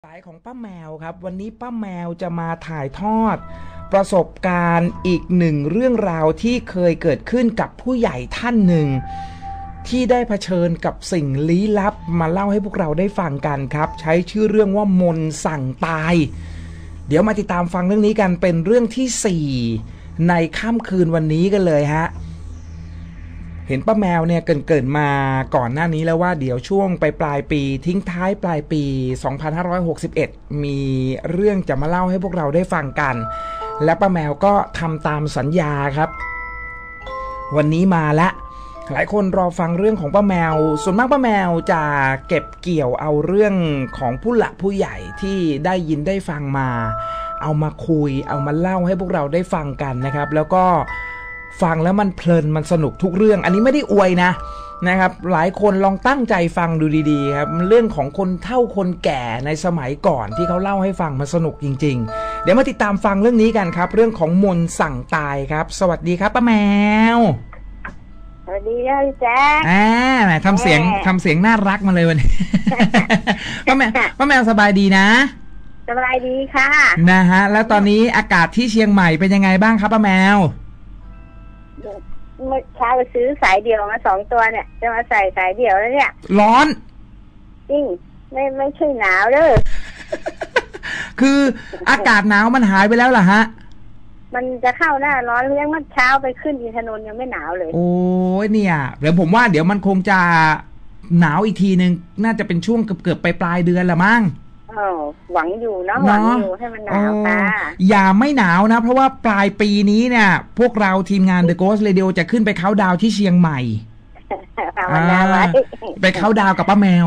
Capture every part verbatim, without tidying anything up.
สายของป้าแมวครับวันนี้ป้าแมวจะมาถ่ายทอดประสบการณ์อีกหนึ่งเรื่องราวที่เคยเกิดขึ้นกับผู้ใหญ่ท่านหนึ่งที่ได้เผชิญกับสิ่งลี้ลับมาเล่าให้พวกเราได้ฟังกันครับใช้ชื่อเรื่องว่ามนต์สั่งตายเดี๋ยวมาติดตามฟังเรื่องนี้กันเป็นเรื่องที่สี่ในค่ำคืนวันนี้กันเลยฮะเห็นป้าแมวเนี่ยเกินๆมาก่อนหน้านี้แล้วว่าเดี๋ยวช่วงไปปลายปีทิ้งท้ายปลายปีสองพันห้าร้อยหกสิบเอ็ดมีเรื่องจะมาเล่าให้พวกเราได้ฟังกันและป้าแมวก็ทำตามสัญญาครับวันนี้มาแล้วหลายคนรอฟังเรื่องของป้าแมวส่วนมากป้าแมวจะเก็บเกี่ยวเอาเรื่องของผู้หลักผู้ใหญ่ที่ได้ยินได้ฟังมาเอามาคุยเอามาเล่าให้พวกเราได้ฟังกันนะครับแล้วก็ฟังแล้วมันเพลินมันสนุกทุกเรื่องอันนี้ไม่ได้อวยนะนะครับหลายคนลองตั้งใจฟังดูดีๆครับเรื่องของคนเฒ่าคนแก่ในสมัยก่อนที่เขาเล่าให้ฟังมันสนุกจริงๆเดี๋ยวมาติดตามฟังเรื่องนี้กันครับเรื่องของมนต์สั่งตายครับสวัสดีครับป้าแมวสวัสดีค่ะพี่แจ๊คอ่าทำเสียงทำเสียงน่ารักมาเลยวันนี้ ป้าแมวป้าแมวสบายดีนะสบายดีค่ะนะฮะแล้วตอนนี้อากาศที่เชียงใหม่เป็นยังไงบ้างครับป้าแมวเมื่อเช้าไปซื้อสายเดี่ยวมาสองตัวเนี่ยจะมาใส่สายเดี่ยวแล้วเนี่ยร้อนจริงไม่ไม่ใช่หนาวเด้อคืออากาศหนาวมันหายไปแล้วเหรอฮะมันจะเข้าหน้าร้อนเรื่องเมื่อเช้าไปขึ้นอินทนนท์ยังไม่หนาวเลยโอ้ยเนี่ยเดี๋ยวผมว่าเดี๋ยวมันคงจะหนาวอีกทีนึงน่าจะเป็นช่วงเกือบเกือบไปปลายเดือนละมั้งอ๋อหวังอยู่เนาะหวังอยู่ให้มันหนาวค่ะอย่าไม่หนาวนะเพราะว่าปลายปีนี้เนี่ยพวกเราทีมงาน The Ghost Radio จะขึ้นไปเค้าดาวที่เชียงใหม่ไปเค้าดาวกับป้าแมว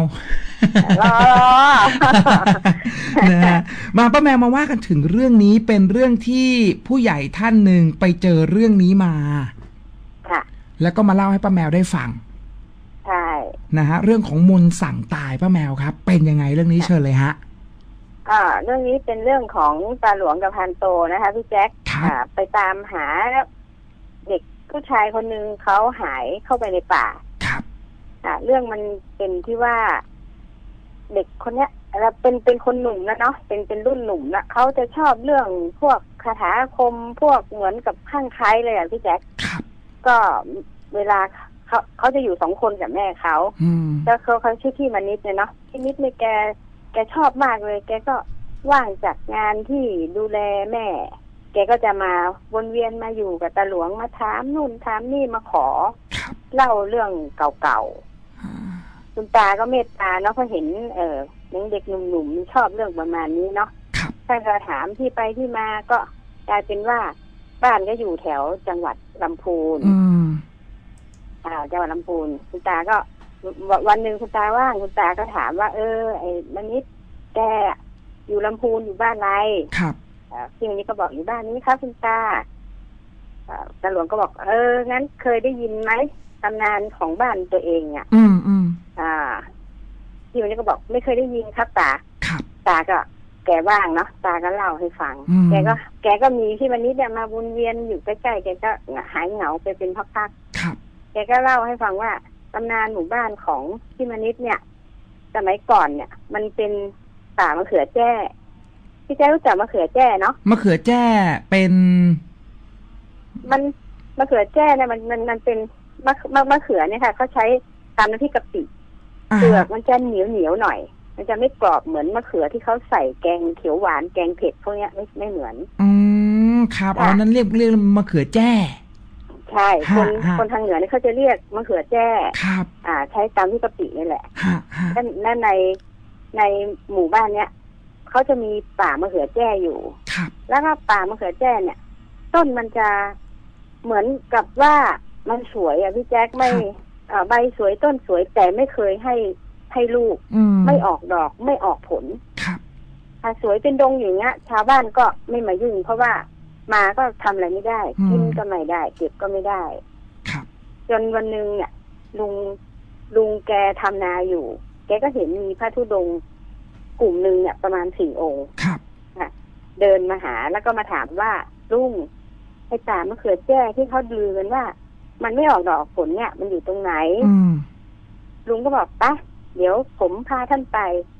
นะมาป้าแมวมาว่ากันถึงเรื่องนี้เป็นเรื่องที่ผู้ใหญ่ท่านหนึ่งไปเจอเรื่องนี้มาค่ะแล้วก็มาเล่าให้ป้าแมวได้ฟังใช่นะฮะเรื่องของมนต์สั่งตายป้าแมวครับเป็นยังไงเรื่องนี้เชิญเลยฮะอ่าเรื่องนี้เป็นเรื่องของตาหลวงกับพันโตนะคะพี่แจ๊คไปตามหาเด็กผู้ชายคนหนึ่งเขาหายเข้าไปในป่าครับอ่าเรื่องมันเป็นที่ว่าเด็กคนเนี้ยเราเป็นเป็นคนหนุ่มแล้วเนาะเป็นเป็นรุ่นหนุ่มแล้วเขาจะชอบเรื่องพวกคาถาอาคมพวกเหมือนกับข้างไคล้เลยอ่ะพี่แจ๊คก็เวลาเขาเขาจะอยู่สองคนกับแม่เขาแล้วเขาเขาชื่อพี่มณิษฐ์เนี่ยเนาะพี่มณิษฐ์เนี่ยแกแกชอบมากเลยแกก็ว่างจากงานที่ดูแลแม่แกก็จะมาวนเวียนมาอยู่กับตาหลวงมาถามนู่นถามนี่มาขอเล่าเรื่องเก่าๆคุณตาก็เมตตาเนาะเพราะเห็นเออเด็กหนุ่มๆชอบเรื่องประมาณนี้เนาะท่านก็ถามที่ไปที่มาก็กลายเป็นว่าบ้านก็อยู่แถวจังหวัดลำพูนอ่าจังหวัดลำพูนคุณตาก็วันหนึ่งคุณตาว่างคุณตาก็ถามว่าเออไอ้มณิษฐ์แกอยู่ลำพูนอยู่บ้านอะไรครับพี่มณิษฐ์ก็บอกอยู่บ้านนี้ครับคุณตาตาหลวงก็บอกเอองั้นเคยได้ยินไหมตำนานของบ้านตัวเองอ่ะอืมอืมอ่าพี่มณิษฐ์ก็บอกไม่เคยได้ยินครับตาครับตาก็แกว่างเนาะตาก็เล่าให้ฟังแกก็แกก็มีพี่มณิษฐ์มาวนเวียนอยู่ใกล้ๆแกก็หายเหงาไปเป็นพักๆครับแกก็เล่าให้ฟังว่าตำนานหมู่บ้านของพี่มณิษฐ์เนี่ยสมัยก่อนเนี่ยมันเป็นป่ามะเขือแจ้พี่แจ้รู้จักมะเขือแจ้เนาะมะเขือแจ้เป็นมันมะเขือแจ้เนี่ยมันมันมันเป็นมะมะมะเขือเนี่ยค่ะเขาใช้ตำน้ำพริกกะปิเปลือกมันจะเหนียวเหนียวหน่อยมันจะไม่กรอบเหมือนมะเขือที่เขาใส่แกงเขียวหวานแกงเผ็ดพวกเนี้ยไม่ไม่เหมือนอืมครับอ๋อนั้นเรียกเรียกมะเขือแจ้ใช่คนคนทางเหนือนี่เขาจะเรียกมะเขือแจ้ครับอ่าใช้ตำที่กะปินี่แหละนั่นนั่นในในหมู่บ้านเนี้ยเขาจะมีป่ามะเขือแจ้อยู่ครับแล้วก็ป่ามะเขือแจ้เนี่ยต้นมันจะเหมือนกับว่ามันสวยอ่ะพี่แจ๊คไม่อ่าใบสวยต้นสวยแต่ไม่เคยให้ให้ลูกไม่ออกดอกไม่ออกผลครับถ้าสวยเป็นดงอย่างเงี้ยชาวบ้านก็ไม่มายุ่งเพราะว่ามาก็ทำอะไรไม่ได้กินก็ไม่ได้เก็บก็ไม่ได้ครับจนวันหนึ่งเนี่ยลุงลุงแกทำนาอยู่แกก็เห็นมีพระธุดงค์กลุ่มหนึ่งเนี่ยประมาณสี่องค์ครับเดินมาหาแล้วก็มาถามว่าลุงไอ้ป่ามะเขือแจ้ที่เขาดือกันว่ามันไม่ออกดอกผลเนี่ยมันอยู่ตรงไหนลุงก็บอกปะเดี๋ยวผมพาท่านไป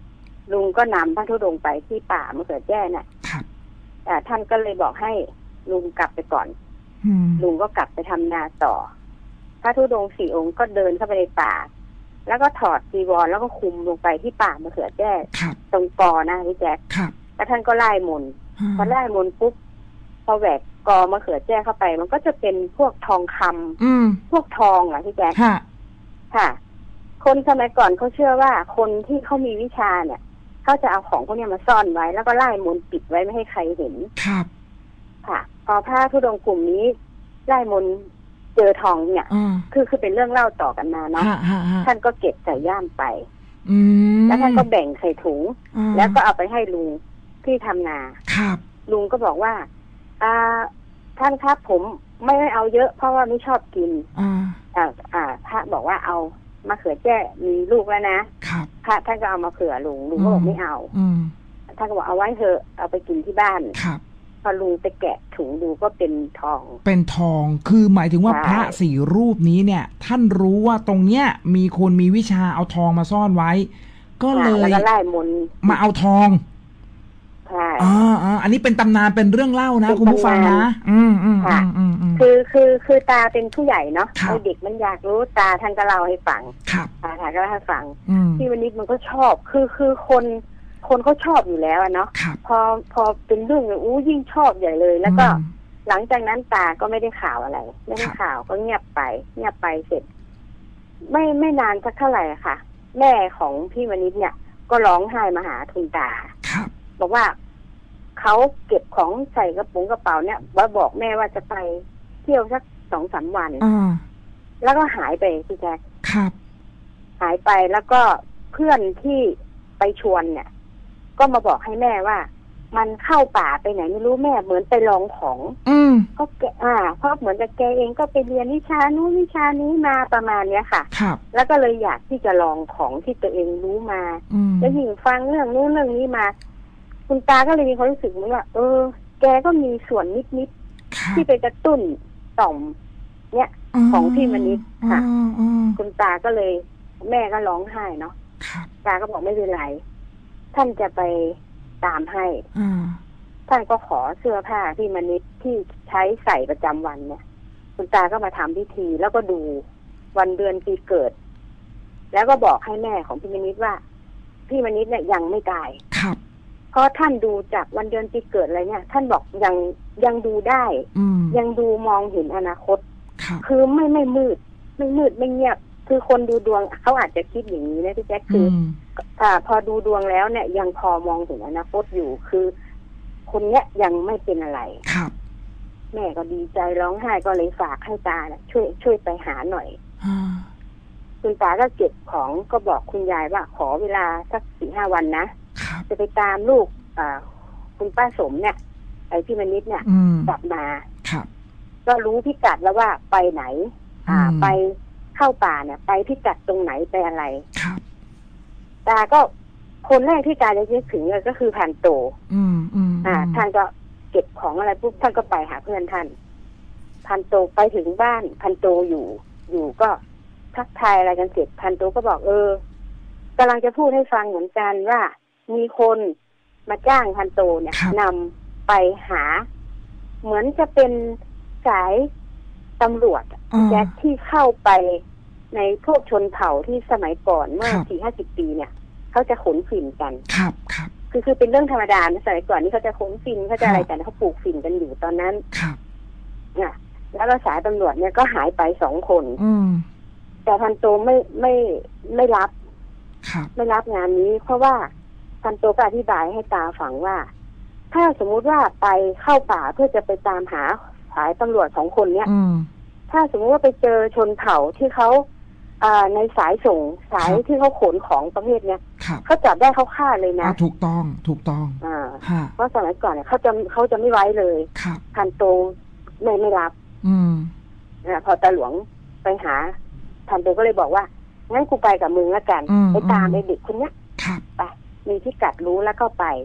ลุงก็นำพระธุดงค์ไปที่ป่ามะเขือแจ้เนี่ยแต่ท่านก็เลยบอกให้ลุงกลับไปก่อนลุงก็กลับไปทำนาต่อพระธุดงค์สี่องค์ก็เดินเข้าไปในป่าแล้วก็ถอดจีวรแล้วก็คุมลงไปที่ป่ามะเขือแจ้ตรงกอนะพี่แจ๊คแล้วท่านก็ไล่มนต์พอไล่มนต์ปุ๊บพอแหวกกอมะเขือแจ้เข้าไปมันก็จะเป็นพวกทองคำอืมพวกทองอ่ะพี่แจ๊คค่ะคนสมัยก่อนเขาเชื่อว่าคนที่เขามีวิชาเนี่ยเขาจะเอาของพวกนี้มาซ่อนไว้แล้วก็ไล่มนต์ปิดไว้ไม่ให้ใครเห็นครับค่ะพอพระธุดงค์กลุ่มนี้ไล่มนต์เจอทองเนี่ยคือคือเป็นเรื่องเล่าต่อกันมาเนาะท่านก็เก็บใส่ย่ามไปแล้วท่านก็แบ่งใส่ถุงแล้วก็เอาไปให้ลุงที่ทำนาครับลุงก็บอกว่าอ่าท่านครับผมไม่ได้เอาเยอะเพราะว่าไม่ชอบกินอ่าอ่าอ่าพระบอกว่าเอามะเขือแจ้มีลูกแล้วนะครับพระท่านก็เอามาเขือลุงลุงก็บอกไม่เอาอืมท่านก็บอกเอาไว้เถอะเอาไปกินที่บ้านครับพอลุงไปแกะถุงดูก็เป็นทองเป็นทองคือหมายถึงว่าพระสี่รูปนี้เนี่ยท่านรู้ว่าตรงเนี้ยมีคนมีวิชาเอาทองมาซ่อนไว้ก็เลยแล้วก็ไล่มนต์มาเอาทองใช่อ๋ออ๋ออันนี้เป็นตำนานเป็นเรื่องเล่านะคุณผู้ฟังนะอืมอืมค่ะคือคือคือตาเป็นผู้ใหญ่เนาะไอ้เด็กมันอยากรู้ตาท่านก็เล่าให้ฟังครับตาท่านก็เล่าให้ฟังที่วันนี้มันก็ชอบคือคือคนคนเขาชอบอยู่แล้วเนาะพอพอเป็นเรื่องอู้ยิ่งชอบใหญ่เลยแล้วก็หลังจากนั้นตาก็ไม่ได้ข่าวอะไรไม่ได้ข่าวก็เงียบไปเงียบไปเสร็จไม่ไม่นานสักเท่าไหร่ค่ะแม่ของพี่วณิชเนี่ยก็ร้องไห้มาหาคุณตาบอกว่าเขาเก็บของใส่กระปุกกระเป๋าเนี่ยว่าบอกแม่ว่าจะไปเที่ยวสักสองสามวันแล้วก็หายไปพี่แจ๊คครับหายไปแล้วก็เพื่อนที่ไปชวนเนี่ยก็มาบอกให้แม่ว่ามันเข้าป่าไปไหนไม่รู้แม่เหมือนไปลองของอืมเพราะแกอ่าเพราะเหมือนกับแกเองก็ไปเรียนวิชานู้นวิชานี้มาประมาณเนี้ยค่ะครับแล้วก็เลยอยากที่จะลองของที่ตัวเองรู้มาแล้วยิ่งฟังเรื่องนู้นเรื่องนี้มาคุณตาก็เลยมีความรู้สึกว่าเออแกก็มีส่วนนิดๆที่ไปกระตุ้นต่อมเนี่ยของพี่มณิชค่ะคุณตาก็เลยแม่ก็ร้องไห้เนาะตาก็บอกไม่เป็นไรท่านจะไปตามให้ท่านก็ขอเสื้อผ้าพี่มณิชที่ใช้ใส่ประจำวันเนี่ยคุณตาก็มาทำพิธีแล้วก็ดูวันเดือนปีเกิดแล้วก็บอกให้แม่ของพี่มณิชว่าพี่มณิชเนี่ยยังไม่ตายครับเพราะท่านดูจากวันเดือนปีเกิดอะไรเนี่ยท่านบอกยังยังดูได้ยังดูมองเห็นอนาคตคือไม่ไม่มืดไม่มืดไม่เงียบคือคนดูดวงเขาอาจจะคิดอย่างนี้นะพี่แจ๊คคืออ่าพอดูดวงแล้วเนี่ยยังพอมองเห็นอนาคตอยู่คือคนเนี้ยยังไม่เป็นอะไรครับแม่ก็ดีใจร้องไห้ก็เลยฝากให้ตาเนี่ยช่วยช่วยไปหาหน่อยคุณตาก็เก็บของก็บอกคุณยายว่าขอเวลาสักสี่ห้าวันนะจะไปตามลูกอ่าคุณป้าสมเนี่ยไอ้พี่มณิชเนี่ยกลับมาก็รู้พิกัดแล้วว่าไปไหนอ่าไปเข้าป่าเนี่ยไปพิกัดตรงไหนไปอะไรตาก็คนแรกที่ตาจะคิดถึงเลยก็คือพันโตอืมอืมอ่าท่านก็เก็บของอะไรปุ๊บท่านก็ไปหาเพื่อนท่านพันโตไปถึงบ้านพันโตอยู่อยู่ก็ทักทายอะไรกันเสร็จพันโตก็บอกเออกำลังจะพูดให้ฟังเหมือนกันว่ามีคนมาจ้างพันโตเนี่ยนำไปหาเหมือนจะเป็นสายตำรวจแจ็คที่เข้าไปในพวกชนเผ่าที่สมัยก่อนเมื่อสี่ห้าสิบปีเนี่ยเขาจะขนฝิ่นกันครับครับคือคือเป็นเรื่องธรรมดาในสมัยก่อนนี่เขาจะขนฝิ่นเขาจะอะไรกันเขาปลูกฝิ่นกันอยู่ตอนนั้นครับเนี่ยแล้วก็สายตำรวจเนี่ยก็หายไปสองคนอืมแต่พันโตไม่ไม่ไม่รับครับไม่รับงานนี้เพราะว่าพันโตก็อธิบายให้ตาฟังว่าถ้าสมมุติว่าไปเข้าป่าเพื่อจะไปตามหาสายตำรวจสองคนเนี่ยถ้าสมมติว่าไปเจอชนเผ่าที่เขาในสายส่งสายที่เขาขนของประเภทเนี้ยเขาจับได้เขาฆ่าเลยนะถูกต้องถูกต้องอ่าเพราะสมัยก่อนเนี่ยเขาจะเขาจะไม่ไว้เลยพันโตไม่ไม่รับอืมอ่าพอตาหลวงไปหาพันโตก็เลยบอกว่างั้นกูไปกับมึงแล้วกันไปตามไอ้เด็กคนเนี้ยไปมีพิกัดรู้แล้วก็ไป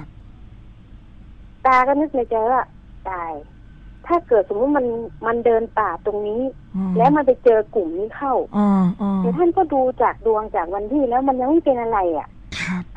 ตาก็นึกในใจว่าตายถ้าเกิดสมมติมันมันเดินป่าตรงนี้แล้วมันไปเจอกลุ่มนี้เข้าแต่ท่านก็ดูจากดวงจากวันที่แล้วมันยังไม่เป็นอะไรอ่ะ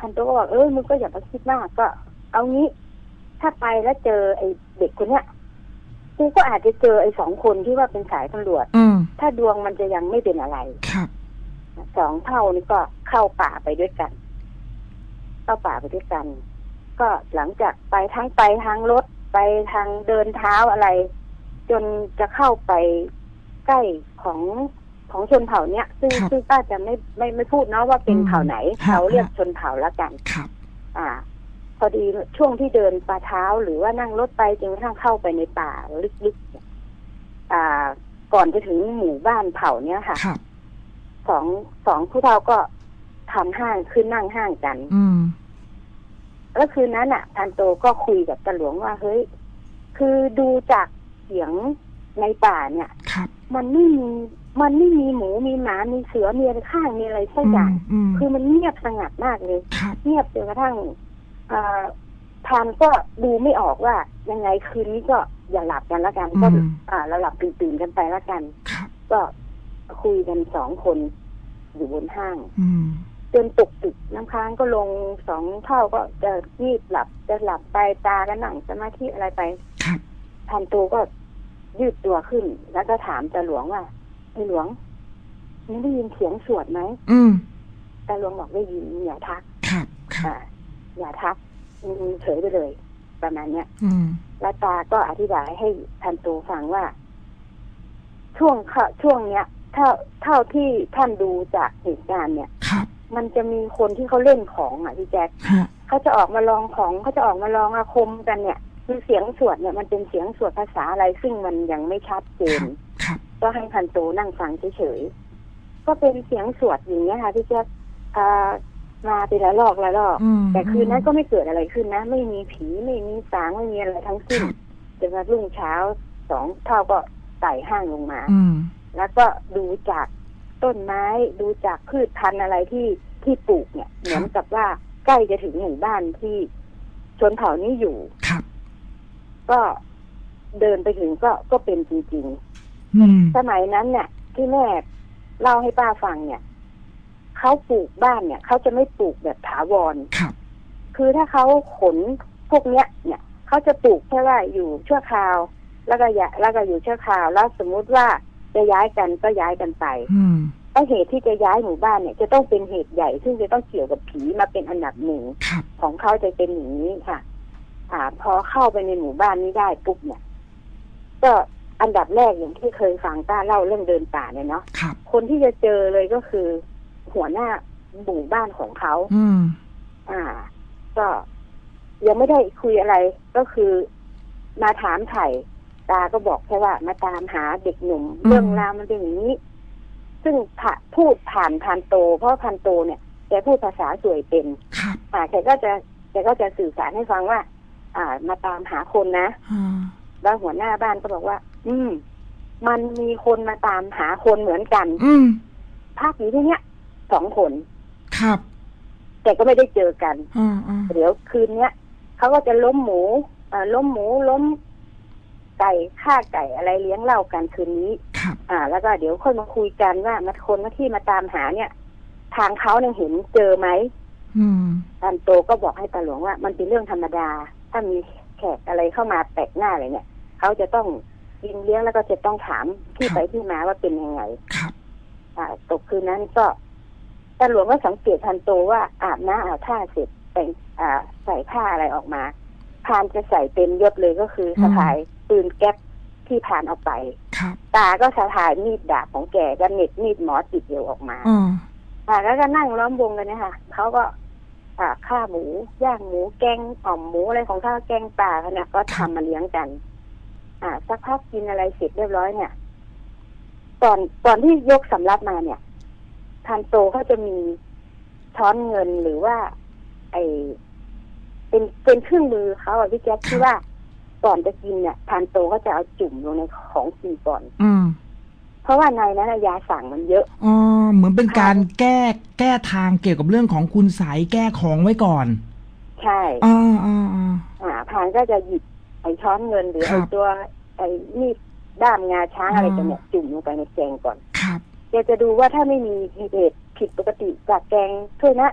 พันโตก็บอกเออมึงก็อย่าไปคิดมากก็ เอางี้ถ้าไปแล้วเจอไอ้เด็กคนเนี้ยกูก็อาจจะเจอไอ้สองคนที่ว่าเป็นสายตำรวจถ้าดวงมันจะยังไม่เป็นอะไรครับสองเท่านี้ก็เข้าป่าไปด้วยกันเข้าป่าไปด้วยกันก็หลังจากไปทั้งไปทางรถไปทางเดินเท้าอะไรจนจะเข้าไปใกล้ของของชนเผ่าเนี้ยซึ่งซึ่งป้าจะไม่ไม่ไม่พูดเนาะว่าเป็นเผ่าไหนเขาเรียกชนเผ่าละกันครับอ่าพอดีช่วงที่เดินป่าเท้าหรือว่านั่งรถไปจนกระทั่งเข้าไปในป่าลึกๆอ่าก่อนจะถึงหมู่บ้านเผ่าเนี้ยค่ะสองสองผู้เฒ่าก็ทำห้างขึ้นนั่งห้างกันอืมแล้วคืนนั้นอ่ะพันโตก็คุยกับตาหลวงว่าเฮ้ยคือดูจากเสียงในป่าเนี่ยมันไม่มีมันไม่มีหมูมีหมามีเสือมีอะไรข้างมีอะไรสักอย่างคือมันเงียบสงัดมากเลยเงียบจนกระทั่งพานก็ดูไม่ออกว่ายังไงคืนนี้ก็อย่าหลับกันละกันก็อ่าเราหลับตื่นๆกันไปละกันก็คุยกันสองคนอยู่บนห้างจนตกตึกน้ำค้างก็ลงสองเท่าก็จะงีบหลับจะหลับไปตาก็นั่งสมาธิอะไรไปพันโตก็ยืดตัวขึ้นแล้วก็ถามตาหลวงว่าไอ้หลวงมึงได้ยินเสียงสวดไหมตาหลวงบอกได้ยินอย่าทักครับอ่าอย่าทักเฉยไปเลยประมาณเนี้ยแล้วตาก็อธิบายให้พันโตฟังว่าช่วงช่วงเนี้ยเท่าเท่าที่ท่านดูจากเหตุการณ์เนี่ยมันจะมีคนที่เขาเล่นของอ่ะพี่แจ๊คเขาจะออกมาลองของเขาจะออกมาลองอาคมกันเนี่ยคือเสียงสวดเนี่ยมันเป็นเสียงสวดภาษาอะไรซึ่งมันยังไม่ชัดเจนก็ให้พันโตนั่งฟังเฉยๆก็เป็นเสียงสวดอย่างเงี้ยค่ะพี่แจ๊คมาเป็นละลอกละลอกแต่คืนนั้นก็ไม่เกิดอะไรขึ้นนะไม่มีผีไม่มีสางไม่มีอะไรทั้งสิ้นจนกระทั่งรุ่งเช้าสองเท่าก็ไต่ห้างลงมาแล้วก็ดูจากต้นไม้ดูจากพืชพันธุ์อะไรที่ที่ปลูกเนี่ยเหมือนกับว่าใกล้จะถึงหมู่บ้านที่ชนเผ่านี้อยู่ก็เดินไปถึงก็ก็เป็นจริงๆสมัยนั้นเนี่ยที่แม่เล่าให้ป้าฟังเนี่ยเขาปลูกบ้านเนี่ยเขาจะไม่ปลูกแบบถาวรคือถ้าเขาขนพวกเนี้ยเนี่ยเขาจะปลูกแค่ว่าอยู่ชั่วคราวแล้วก็ยแล้วก็อยู่ชั่วคราวแล้วสมมุติว่าจะย้ายกันก็ย้ายกันไปเพราะเหตุที่จะย้ายหมู่บ้านเนี่ยจะต้องเป็นเหตุใหญ่ซึ่งจะต้องเกี่ยวกับผีมาเป็นอันดับหนึ่งของเขาจะเป็นอย่างนี้ค่ะอ่าพอเข้าไปในหมู่บ้านนี้ได้ปุ๊บเนี่ยก็อันดับแรกอย่างที่เคยฟังป้าเล่าเรื่องเดินป่าเนี่ยเนาะคนที่จะเจอเลยก็คือหัวหน้าหมู่บ้านของเขาอืมอ่าก็ยังไม่ได้คุยอะไรก็คือมาถามไถ่ตาก็บอกแค่ว่ามาตามหาเด็กหนุ่มเรื่องราวมันเป็นอย่างนี้ซึ่งพูดผ่านพันโตเพราะพันโตเนี่ยแกพูดภาษาสวยเป็นอ่าแกก็จะแกก็จะสื่อสารให้ฟังว่าอ่ามาตามหาคนนะแล้วหัวหน้าบ้านก็บอกว่าอืมมันมีคนมาตามหาคนเหมือนกันอืมภาคนี้ที่เนี้ยสองคนครับแต่ก็ไม่ได้เจอกันอืมเดี๋ยวคืนเนี้ยเขาก็จะล้มหมูอ่าล้มหมูล้มไก่ฆ่าไก่อะไรเลี้ยงเหล้ากันคืนนี้อ่าแล้วก็เดี๋ยวค่อยมาคุยกันว่ามาคนที่มาตามหาเนี่ยทางเขาเนี่ยเห็นเจอไหมตามโตก็บอกให้ตาหลวงว่ามันเป็นเรื่องธรรมดาถ้ามีแขกอะไรเข้ามาแปลกหน้าอะไรเนี่ยเขาจะต้องกินเลี้ยงแล้วก็จะต้องถามที่ไปที่มาว่าเป็นยังไงอ่าตกคืนนั้นก็ตาหลวงก็สังเกตทันโตว่าอาบน้ำอาบท่าเสร็จแต่งอ่าใส่ผ้าอะไรออกมาพานจะใส่เต็มยศเลยก็คือสะพายปืนแก๊ปที่พานเอาไปตาก็สะพายมีดดาบของแกก็เน็ตมีดหมอติดเดียวออกมาอ่าแล้วก็นั่งล้อมวงกันเนี่ยค่ะเขาก็อ่าฆ่าหมูย่างหมูแกงอ่อมหมูอะไรของข้าวแกงปลาเนี่ยก็ทำมาเลี้ยงกันอ่าสักพักกินอะไรเสร็จเรียบร้อยเนี่ยตอนตอนที่ยกสำรับมาเนี่ยพันโตเขาจะมีช้อนเงินหรือว่าไอเป็นเป็นเครื่องมือเขาอะพี่แจ๊คที่ว่าก่อนจะกินเนี่ยพันโตก็จะเอาจุ่มลงในของกินก่อนอืมเพราะว่าในนั้นยาสั่งมันเยอะอ๋อเหมือนเป็นการแก้แก้ทางเกี่ยวกับเรื่องของคุณไสยแก้ของไว้ก่อนใช่อ่าอ่าอ่าอ่าพานก็จะหยิบไอช้อนเงินหรือไอตัวไอมีดด้ามงาช้างอะไรกันเนี่ยจุ่มลงไปในแกงก่อนครับแกจะดูว่าถ้าไม่มีเหตุผิดปกติจากแกงถ้วยนะ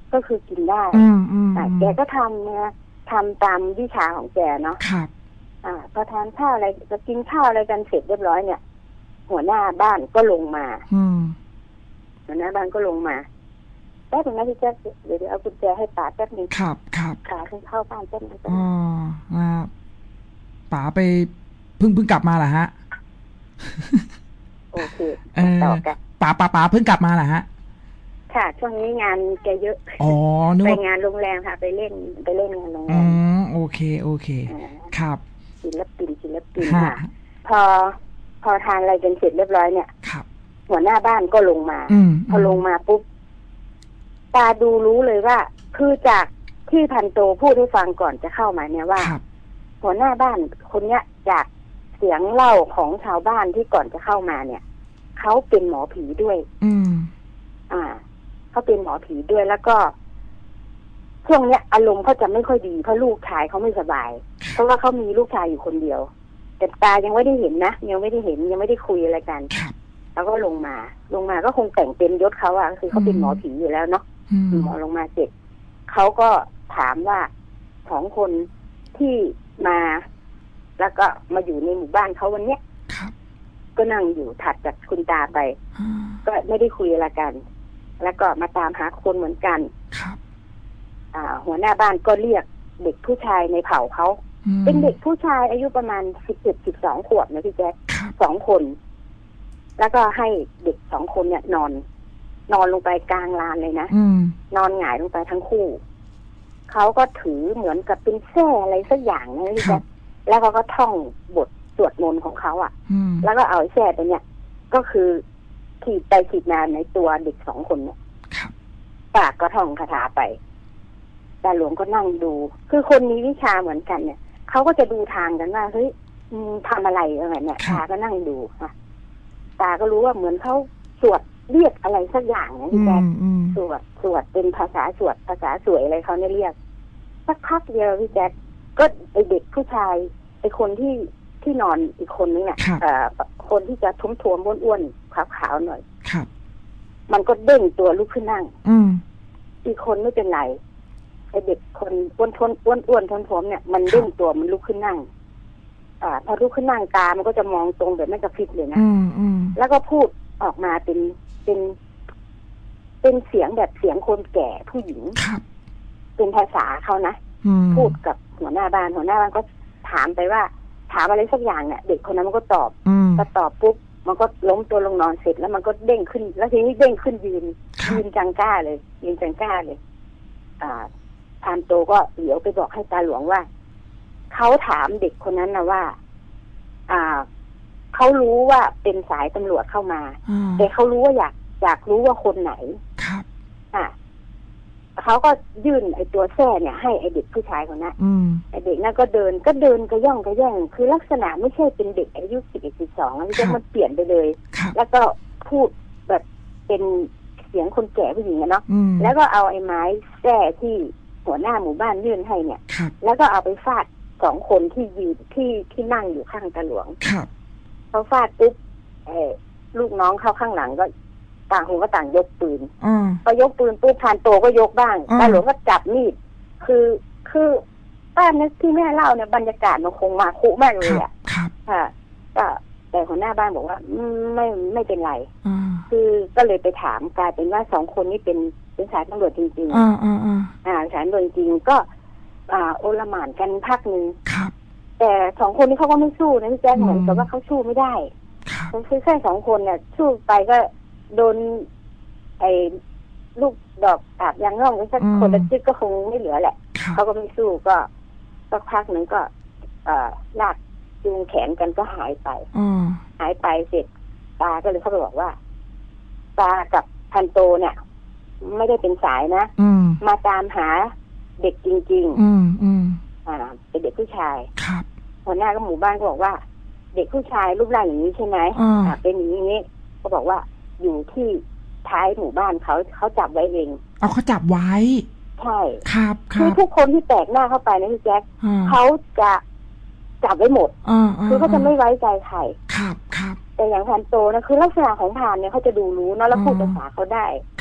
ก็คือกินได้แต่แกก็ทำเนี่ยทำตามวิชาของแกเนาะครับอ่าพอทานข้าวอะไรจะกินข้าวอะไรกันเสร็จเรียบร้อยเนี่ยหัวหน้าบ้านก็ลงมาอืมหัวหน้าบ้านก็ลงมาแป๊บนึงนะพี่แจ๊คเดี๋ยวเอากุญแจให้ป๋าแป๊บนึงครับครับขาขึ้นเข้าบ้านแป๊บนึงอ๋ออ่าป๋าไปเพิ่งเพิ่งกลับมาเหรอฮะโอเคต่อกันป๋าป๋าป๋าเพิ่งกลับมาเหรอฮะค่ะช่วงนี้งานแกเยอะอ๋อไปงานโรงแรมค่ะไปเล่นไปเล่นงานโรงแรมอ๋อโอเคโอเคครับศิลปินศิลปินค่ะพอพอทานอะไรกันเสร็จเรียบร้อยเนี่ยครับหัวหน้าบ้านก็ลงมาพอลงมาปุ๊บตาดูรู้เลยว่าคือจากที่พันโตพูดให้ฟังก่อนจะเข้ามาเนี่ยว่าหัวหน้าบ้านคนเนี้ยจากเสียงเล่าของชาวบ้านที่ก่อนจะเข้ามาเนี่ยเขาเป็นหมอผีด้วยอืมอ่าเขาเป็นหมอผีด้วยแล้วก็ช่วงเนี้ยอารมณ์เขาจะไม่ค่อยดีเพราะลูกชายเขาไม่สบายเพราะว่าเขามีลูกชายอยู่คนเดียวแต่ตายังไม่ได้เห็นนะยังไม่ได้เห็นยังไม่ได้คุยอะไรกันแล้วก็ลงมาลงมาก็คงแต่งเต็มยศเขาอะคือเขาเป็นหมอผีอยู่แล้วเนาะหมอลงมาเสร็จเขาก็ถามว่าสองคนที่มาแล้วก็มาอยู่ในหมู่บ้านเขาวันเนี้ยก็นั่งอยู่ถัดจากคุณตาไปก็ไม่ได้คุยอะไรกันแล้วก็มาตามหาคนเหมือนกันอ่าหัวหน้าบ้านก็เรียกเด็กผู้ชายในเผ่าเขาเป็นเด็กผู้ชายอายุประมาณสิบเจ็ดสิบสองขวบนะพี่แจ๊คสองคนแล้วก็ให้เด็กสองคนเนี่ยนอนนอนลงไปกลางลานเลยนะนอนหงายลงไปทั้งคู่เขาก็ถือเหมือนกับเป็นแส้อะไรสักอย่างนะพี่แจ๊คแล้วเขาก็ท่องบทสวดมนต์ของเขาอ่ะแล้วก็เอาแส้ตัวเนี้ยก็คือขีดไปขีดมาในตัวเด็กสองคนเนี่ยปากก็ท่องคาถาไปตาหลวงก็นั่งดูคือคนมีวิชาเหมือนกันเนี่ยเขาก็จะดูทางกันว่าเฮ้ยทำอะไรอะไรเนี่ยตาก็นั่งดูค่ะตาก็รู้ว่าเหมือนเขาสวดเรียกอะไรสักอย่างนะพี่แจ๊คสวดสวดเป็นภาษาสวดภาษาสวยอะไรเขาเนี่ยเรียกสักพักเดียวพี่แจ๊คก็ไอเด็กผู้ชายไอคนที่ที่นอนอีกคนนึงเนี่ยคนที่จะทุ่มท้วมอ้วนๆขาวๆหน่อยมันก็เด้งตัวลุกขึ้นนั่งอีกคนไม่เป็นไรไอเด็กคนอ้วนทนอ้วนอ้วนทนท้วมเนี่ยมันเด้งตัวมันลุกขึ้นนั่งอ่าพอลุกขึ้นนั่งตามันก็จะมองตรงแบบไม่กระพริบเลยนะแล้วก็พูดออกมาเป็นเป็นเป็นเสียงแบบเสียงคนแก่ผู้หญิงเป็นภาษาเขานะพูดกับหัวหน้าบ้านหัวหน้าบ้านก็ถามไปว่าถามอะไรสักอย่างเนี่ยเด็กคนนั้นมันก็ตอบพอตอบปุ๊บมันก็ล้มตัวลงนอนเสร็จแล้วมันก็เด้งขึ้นแล้วทีนี้เด้งขึ้นยืนยืนจังก้าเลยยืนจังก้าเลยอ่าพานโตก็เดี๋ยวไปบอกให้ตาหลวงว่าเขาถามเด็กคนนั้นนะว่า อ่าเขารู้ว่าเป็นสายตำรวจเข้ามาแต่เขารู้ว่าอยากอยากรู้ว่าคนไหนครับอ่าเขาก็ยื่นไอ้ตัวแส้เนี่ยให้ไอ้เด็กผู้ชายคนนั้นไอ้เด็กนั่นก็เดินก็เดินกระย่องกระแย่งคือลักษณะไม่ใช่เป็นเด็กอายุสิบเอ็ดสิบสองอันนี้ก็มันเปลี่ยนไปเลยแล้วก็พูดแบบเป็นเสียงคนแก่ผู้หญิงนะเนาะแล้วก็เอาไอ้ไม้แส้ที่หัวหน้าหมู่บ้านยื่นให้เนี่ยแล้วก็เอาไปฟาดสองคนที่ยืนที่ที่นั่งอยู่ข้างตาหลวงเขาฟาดปุ๊บเออลูกน้องเข้าข้างหลังก็ต่างคนก็ต่างยกปืนพอยกปืนปุ๊บพานโตก็ยกบ้างตาหลวงก็จับมีดคือคือป้านึกที่แม่เล่าเนี่ยบรรยากาศมันคงมาคุมากเลยอ่ะค่ะก็แต่หัวหน้าบ้านบอกว่าไม่ไม่เป็นไรคือก็เลยไปถามกลายเป็นว่าสองคนนี้เป็นเป็นสายตำรวจจริงๆอ่าอ่าอ่าสายตำรวจจริงก็อ่าโอลหม่านกันพักนึงแต่สองคนนี้เขาก็ไม่สู้นะพี่แจ๊คเหมือนกับว่าเขาสู้ไม่ได้คือแค่สองคนเนี่ยสู้ไปก็โดนไอ้ลูกดอกอาบยางร่องกันสักคนละจิ๊กก็คงไม่เหลือแหละเขาก็ไม่สู้ก็สักพักหนึ่งก็เอ่อลากจูงแขนกันก็หายไปหายไปเสร็จตาก็เลยเข้าไปบอกว่าตากับพันโตเนี่ยไม่ได้เป็นสายนะมาตามหาเด็กจริงๆอ่าเป็นเด็กผู้ชายหัวหน้าก็หมู่บ้านก็บอกว่าเด็กผู้ชายรูปร่างอย่างนี้ใช่ไหมอ่าเป็นอย่างนี้ก็บอกว่าอยู่ที่ท้ายหมู่บ้านเขาเขาจับไว้เองเอาเขาจับไว้ใช่ครับคือทุกคนที่แตกหน้าเข้าไปนะพี่แจ๊คเขาจะจับไว้หมดคือเขาจะไม่ไว้ใจใครครับครับแต่อย่างพันโตนะคือลักษณะของพานเนี่ยเขาจะดูรู้เนาะแล้วพูดภาษาเขาได้ครับ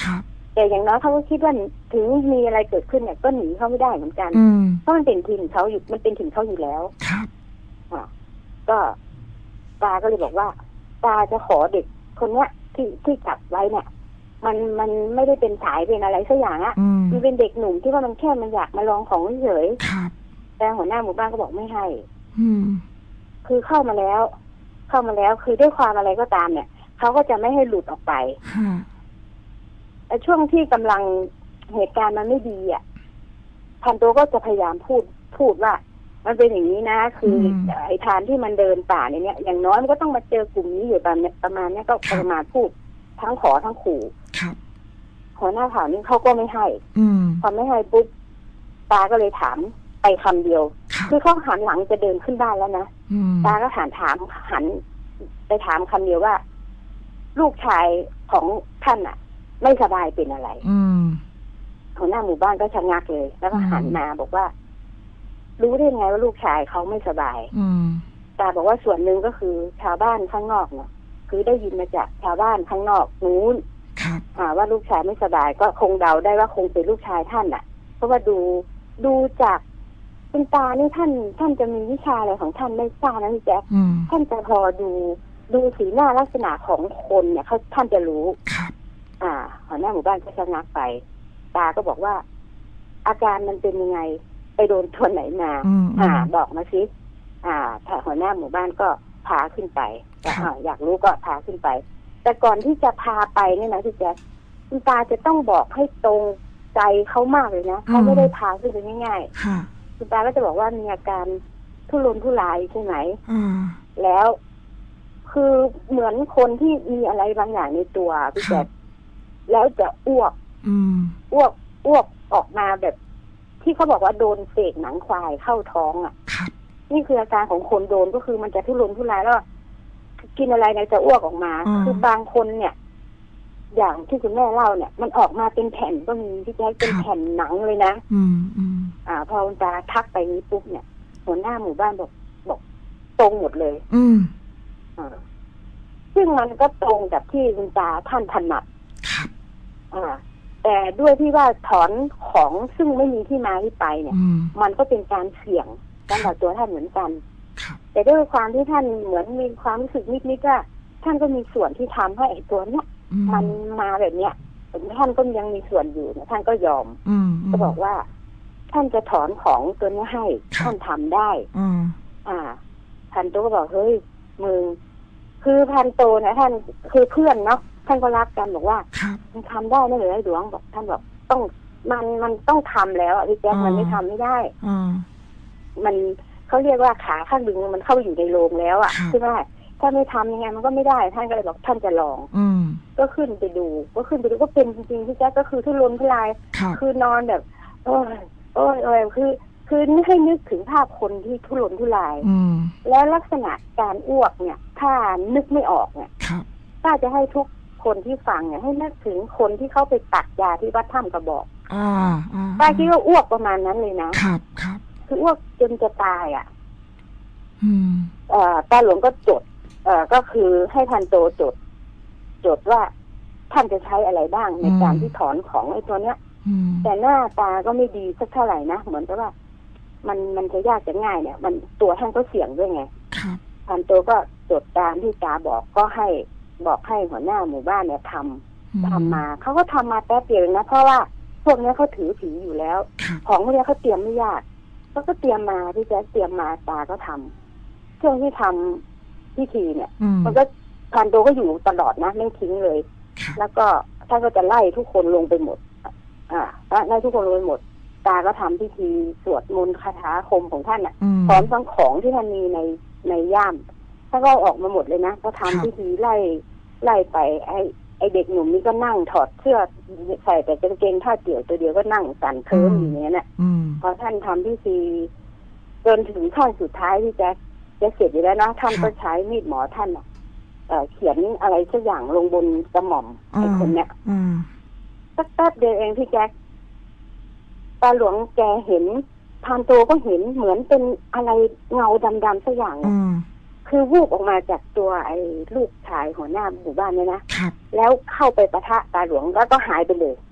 แต่อย่างน้อยเขาก็คิดว่าถึงมีอะไรเกิดขึ้นเนี่ยก็หนีเขาไม่ได้เหมือนกันเพราะมันเป็นถิ่นเขาอยู่มันเป็นถิ่นเขาอยู่แล้วครับอ่าก็ตาก็เลยบอกว่าตาจะขอเด็กคนเนี้ยที่ที่จับไว้เนี่ยมันมันไม่ได้เป็นสายเป็นอะไรสักอย่างอ่ะมันเป็นเด็กหนุ่มที่ว่ามันแค่มันอยากมาลองของเฉยแต่หัวหน้าหมู่บ้านก็บอกไม่ให้คือเข้ามาแล้วเข้ามาแล้วคือด้วยความอะไรก็ตามเนี่ยเขาก็จะไม่ให้หลุดออกไปแต่ช่วงที่กำลังเหตุการณ์มันไม่ดีอ่ะพันโตก็จะพยายามพูดพูดว่ามันเป็นอย่างนี้นะคือไอ้ทานที่มันเดินป่าในเนี้ยอย่างน้อยมันก็ต้องมาเจอกลุ่มนี้อยู่ประมาณประมาณนี้ก็ประมาณพูดทั้งขอทั้งขู่หัวหน้าข่าวนี้เขาก็ไม่ให้พอไม่ให้ปุ๊บตาก็เลยถามไปคำเดียวคือเขาหันหลังจะเดินขึ้นบ้านแล้วนะตาก็หันถามหันไปถามคำเดียวว่าลูกชายของท่านอ่ะไม่สบายเป็นอะไรหัวหน้าหมู่บ้านก็ชะงักเลยแล้วก็หันมาบอกว่ารู้ได้ไงว่าลูกชายเขาไม่สบายตาบอกว่าส่วนหนึ่งก็คือชาวบ้านข้างนอกเนี่ยคือได้ยินมาจากชาวบ้านข้างนอกนู้นว่าลูกชายไม่สบายก็คงเดาได้ว่าคงเป็นลูกชายท่านอ่ะเพราะว่าดูดูจากคุณตานี่ท่านท่านจะมีวิชาอะไรของท่านไม่ทราบนะพี่แจ๊คท่านจะพอดูดูสีหน้าลักษณะของคนเนี่ยเขาท่านจะรู้อ่าหัวหน้าหมู่บ้านก็ชะงักไปตาก็บอกว่าอาการมันเป็นยังไงไปโดนตัวไหนมาอ่าบอกมาสิอ่าถ้าหัวหน้าหมู่บ้านก็พาขึ้นไปแต่อยากรู้ก็พาขึ้นไปแต่ก่อนที่จะพาไปเนี่ยนะพี่แจ๊คคุณตาจะต้องบอกให้ตรงใจเขามากเลยนะเขาไม่ได้พาขึ้นไปง่ายๆคุณตาก็จะบอกว่ามีอาการทุรนทุรายใช่ไหมแล้วคือเหมือนคนที่มีอะไรบางอย่างในตัวพี่แจ๊คแล้วจะอ้วกอ้วกอ้วกออกมาแบบที่เขาบอกว่าโดนเศษหนังควายเข้าท้องอ่ะนี่คืออาการของคนโดนก็คือมันจะทุรนทุรายแล้วกินอะไรเนี่ยจะอ้วกออกมาคือบางคนเนี่ยอย่างที่คุณแม่เล่าเนี่ยมันออกมาเป็นแผ่นก็มีที่แท้เป็นแผ่นหนังเลยนะอืมอืมอ่าพอคุณตาทักไปนี้ปุ๊บเนี่ยหัวหน้าหมู่บ้านบอกบอกตรงหมดเลย อืมอ่าซึ่งมันก็ตรงกับที่คุณตาท่านถนัดอ่าแต่ด้วยที่ว่าถอนของซึ่งไม่มีที่มาที่ไปเนี่ยมันก็เป็นการเสี่ยงสำหรับตัวท่านเหมือนกันแต่ด้วยความที่ท่านเหมือนมีความรู้สึกนิดๆว่าท่านก็มีส่วนที่ทำให้ไอ้ตัวเนี้ยมันมาแบบเนี้ยท่านก็ยังมีส่วนอยู่นะท่านก็ยอมก็บอกว่าท่านจะถอนของตัวนี้ให้ท่านทำได้อ่าพันโตก็บอกเฮ้ยมึงคือพันโตนะท่านคือเพื่อนเนาะท่านก็รักกันบอกว่ามันทำได้ไม่เลยไอ้หลวงบอกท่านบอกต้องมันมันต้องทำแล้วอ่ะพี่แจ๊คมันไม่ทำไม่ได้มันเขาเรียกว่าขาข้างดึงมันเข้าอยู่ในโรงแล้วอ่ะใช่ไหมถ้าไม่ทำยังไงมันก็ไม่ได้ท่านก็เลยบอกท่านจะลองอืก็ขึ้นไปดูก็ขึ้นไปดูก็เป็นจริงๆพี่แจ๊คก็คือทุรนทุรายคือนอนแบบโอ้ยโอ้ยโอ้ยคือคือนี่ให้นึกถึงภาพคนที่ทุรนทุรายแล้วลักษณะการอ้วกเนี่ยถ้านึกไม่ออกเนี่ยถ้าจะให้ทุกคนที่ฟังเนี่ยให้นึกถึงคนที่เขาไปตัดยาที่วัดถ้ำกระบอกป้าคิดว่าอ้วกประมาณนั้นเลยนะครับครับคืออ้วกจนจะตายอ่ะเอ่อตาหลวงก็จดเอ่อก็คือให้พันโตจดจดว่าท่านจะใช้อะไรบ้างในการที่ถอนของไอ้ตัวเนี้ยแต่หน้าตาก็ไม่ดีสักเท่าไหร่นะเหมือนกับว่ามันมันจะยากจะง่ายเนี่ยมันตัวท่านก็เสี่ยงด้วยไงพันโตก็จดตามที่ตาบอกก็ให้บอกให้หัวหน้าหมู่บ้านเนี่ยทำทำมาเขาก็ทำมาแป๊บเดียวนะเพราะว่าพวกนี้เขาถือผีอยู่แล้วของพวกนี้เขาเตรียมไม่ยากเขาก็เตรียมมาที่จะเตรียมมาตาก็ทำช่วงที่ทำพิธีเนี่ยมันก็พันโตก็อยู่ตลอดนะไม่ทิ้งเลยแล้วก็ท่านก็จะไล่ทุกคนลงไปหมดอ่าไล่ทุกคนลงไปหมดตาก็ทำพิธีสวดมนต์คาถาอาคมของท่านอ่ะพร้อมทั้งของที่ท่านมีในในย่ามท่านก็ออกมาหมดเลยนะก็ทำพิธีไล่ไล่ไปไอ้ไอเด็กหนุ่มนี่ก็นั่งถอดเสื้อใส่แต่กางเกงผ้าเตี่ยวตัวเดียวก็นั่งสั่นเทิมอย่างเงี้ยน่ะพอท่านทำพิธีจนถึงขั้นสุดท้ายที่จะจะเสร็จอยู่แล้วนะท่านก็ใช้มีดหมอท่านเอ่อเขียนอะไรสักอย่างลงบนกระหม่อมไอ้คนเนี้ยสักแป๊บเดียวเองพี่แจ๊คตาหลวงแกเห็นพานโตก็เห็นเหมือนเป็นอะไรเงาดำๆสักอย่างคือวูบออกมาจากตัวไอ้ลูกชายหัวหน้าหมู่บ้านเนี่ยนะแล้วเข้าไปปะทะตาหลวงแล้วก็หายไปเลย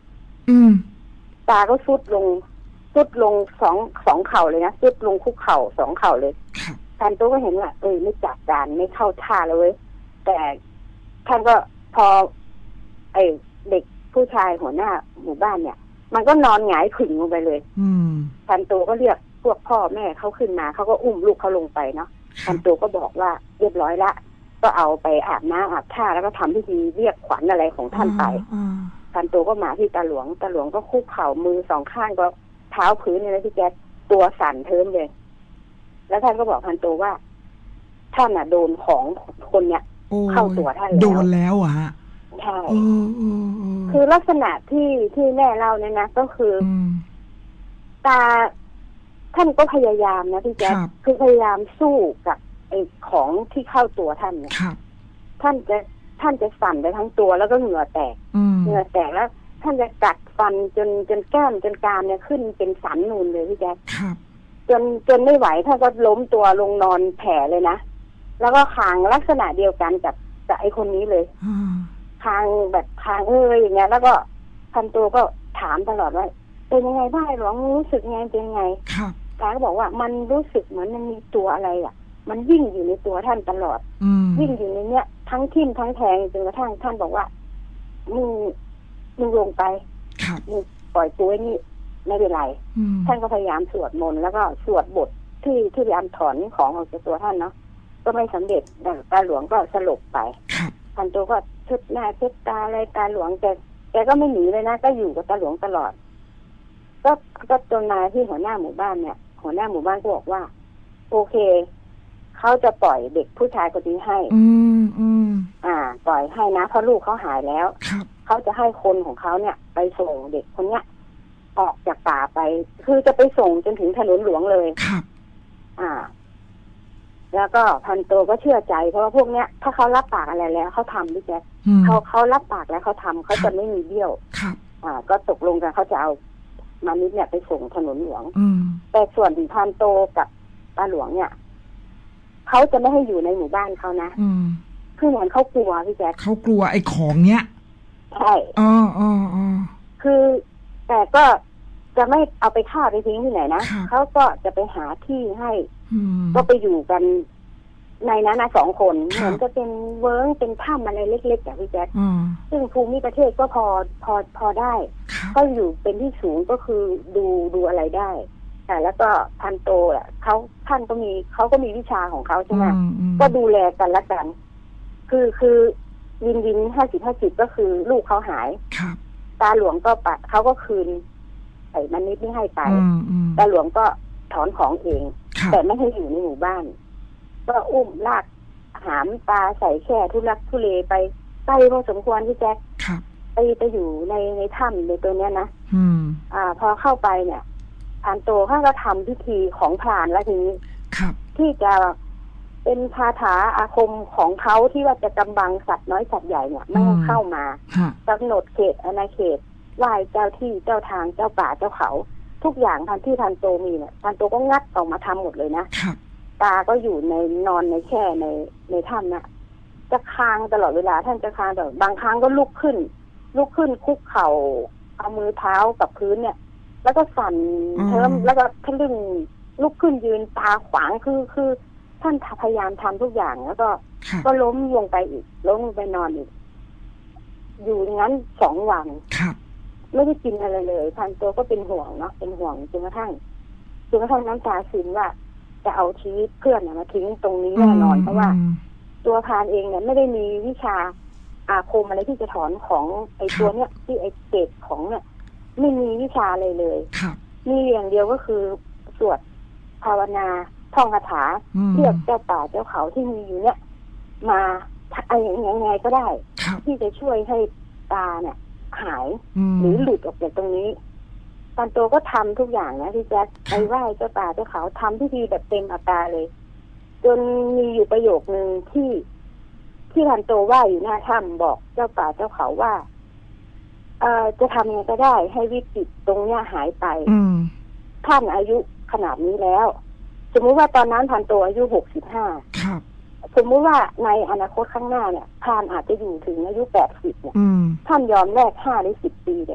อืมตาก็ซุดลงซุดลงสองสองเข่าเลยนะซุดลงคุกเข่าสองเข่าเลยท่านตัวก็เห็นว่าเออไม่จัดการไม่เข้าท่าเลยเว้ยแต่ท่านก็พอไอเด็กผู้ชายหัวหน้าหมู่บ้านเนี่ยมันก็นอนหงายผึ่งลงไปเลยท่านตัวก็เรียกพวกพ่อแม่เขาขึ้นมาเขาก็อุ้มลูกเขาลงไปเนาะท่านตัวก็บอกว่าเรียบร้อยละก็เอาไปอาบน้ำอาบท่าแล้วก็ทำพิธีเรียกขวัญอะไรของท่านไปท่านตัวก็มาที่ตาหลวงตาหลวงก็คุกเข่ามือสองข้างก็เท้าพื้นเลยนะพี่แจ๊คตัวสั่นเทิมเลยแล้วท่านก็บอกท่านตัวว่าท่านอ่ะโดนของคนเนี้ยเข้าตัวท่านแล้วโดนแล้วอ่ะฮะใช่คือลักษณะที่ที่แม่เล่าเนี่ยนะก็คือตาท่านก็พยายามนะพี่แจ๊คคือพยายามสู้กับไอ้ของที่เข้าตัวท่านเนี่ยท่านจะท่านจะสั่นไปทั้งตัวแล้วก็เหงื่อแตกเหงื่อแตกแล้วท่านจะกัดฟันจนจนแก้มจนกรามเนี่ยขึ้นเป็นสันนูนเลยพี่แจ๊คจนจนไม่ไหวท่านก็ล้มตัวลงนอนแผลเลยนะแล้วก็คางลักษณะเดียวกันกับกับไอ้คนนี้เลยคางแบบคางเอ้ยอย่างเงี้ยแล้วก็ท่านตัวก็ถามตลอดว่าเป็นยังไงบ้างหลวงรู้สึกไงเป็นยังไงตาก็บอกว่ามันรู้สึกเหมือนมันมีตัวอะไรอ่ะมันวิ่งอยู่ในตัวท่านตลอดวิ่งอยู่ในเนี้ยทั้งทิ่มทั้งแทงจนกระทั่งท่านบอกว่ามึงมึงลงไปมึงปล่อยตัวนี่ไม่เป็นไรท่านก็พยายามสวดมนต์แล้วก็สวดบทที่ที่พยายามถอนของออกจากตัวท่านเนาะก็ไม่สำเร็จตาหลวงก็สลบไปท่านตัวก็เช็ดหน้าเช็ดตาอะไรตาหลวงแกแกก็ไม่หนีเลยนะก็อยู่กับตาหลวงตลอดก็ก็จนมาที่หัวหน้าหมู่บ้านเนี่ยหัวหน้าหมู่บ้านก็บอกว่าโอเคเขาจะปล่อยเด็กผู้ชายคนนี้ให้ อืมอืมอ่า ปล่อยให้นะเพราะลูกเขาหายแล้วเขาจะให้คนของเขาเนี่ยไปส่งเด็กคนเนี้ยออกจากป่าไปคือจะไปส่งจนถึงถนนหลวงเลยครับอ่า แล้วก็พันโตก็เชื่อใจเพราะว่าพวกเนี้ยถ้าเขารับปากอะไรแล้วเขาทำพี่แจ๊คเขาเขารับปากแล้วเขาทำเขาจะไม่มีเบี้ยวอ่า ก็ตกลงกันเขาจะเอามานิดเนี่ยไปส่งถนนหลวงแต่ส่วนพันโตกับตาหลวงเนี่ยเขาจะไม่ให้อยู่ในหมู่บ้านเขานะคือเหมือนเขากลัวพี่แจ๊คเขากลัวไอ้ของเนี้ยใช่อ๋ออ๋ออ๋อคือแต่ก็จะไม่เอาไปฆ่าไปทิ้งที่ไหนนะเขาก็จะไปหาที่ให้ก็ไปอยู่กันในนั้นนะสองคนเหมือนจะเป็นเวิ้งเป็นถ้ำอะไรเล็กๆอย่างพี่แจ๊คซึ่งภูมิประเทศก็พอพอพอได้ก็อยู่เป็นที่สูงก็คือดูดูอะไรได้แต่แล้วก็พันโตอ่ะเขาท่านก็มีเขาก็มีวิชาของเขาใช่ไหมก็ดูแลกันละกันคือคือวินวินห้าสิบห้าสิบก็คือลูกเขาหายตาหลวงก็ปะเขาก็คืนไอ้มันนิดไม่ให้ไปตาหลวงก็ถอนของเองแต่ไม่ให้อยู่ในหมู่บ้านก็อุ้มลากหามตาใส่แค่ทุลักทุเลไปใกล้พอสมควรที่แจ๊คไปไปอยู่ในในถ้ำในตัวเนี้ยนะอ่าพอเข้าไปเนี่ยพานโตท่านก็ทำพิธีของพรานแล้วทีนี้ที่จะเป็นคาถาอาคมของเขาที่ว่าจะกำบังสัตว์น้อยสัตว์ใหญ่เนี่ยไม่ให้เข้ามากำหนดเขตอาณาเขตไหว้เจ้าที่เจ้าทางเจ้าป่าเจ้าเขาทุกอย่างทันที่พันโตมีเนี่ยพันโตก็งัดออกมาทำหมดเลยนะตาก็อยู่ในนอนในแค่ในในถ้ำน่ะจะคางตลอดเวลาท่านจะคางแต่บางครั้งก็ลุกขึ้นลุกขึ้นคุกเข่าเอามือเท้ากับพื้นเนี่ยแล้วก็สั่นเทิมแล้วก็ทะลึ่งลุกขึ้นยืนตาขวางคือคือท่านพยายามทำทุกอย่างแล้วก็ก็ล้มลงไปอีกล้มลงไปนอนอีกอยู่อย่างนั้นสองวันไม่ได้กินอะไรเลยพันตัวก็เป็นห่วงเนาะเป็นห่วงจนกระทั่งจนกระทั่งน้ำตาซึมว่าจะเอาชีวิตเพื่อนมาทิ้งตรงนี้แน่นอนเพราะว่าตัวพานเองเนี่ยไม่ได้มีวิชาอาคมอะไรที่จะถอนของไอ้ตัวเนี้ยที่ไอ้เศษของเนี่ยไม่มีวิชาเลยเลยมีอย่างเดียวก็คือสวดภาวนาท่องคาถาเรียกเจ้าป่าเจ้าเขาที่มีอยู่เนี่ยมาอะไรยังไงก็ได้ที่จะช่วยให้ตาเนี่ยหายหรือหลุดออกจากตรงนี้ตอนโตก็ทำทุกอย่างนะที่แจ๊คไปไหว้เจ้าป่าเจ้าเขาทำพิธีแบบเต็มอัตราเลยจนมีอยู่ประโยคนึงที่ที่พันโตว่าอยู่หน้าถ้ำบอกเจ้าป่าเจ้าเขาว่าเอ่อจะทำยังไงก็ได้ให้วิกฤตตรงเนี้ยหายไปท่านอายุขนาดนี้แล้วสมมุติว่าตอนนั้นพันโตอายุหกสิบห้าสมมุติว่าในอนาคตข้างหน้าเนี่ยท่านอาจจะอยู่ถึงอายุแปดสิบเนี่ยท่านยอมแลกห้าหรือสิบปีเนี่ย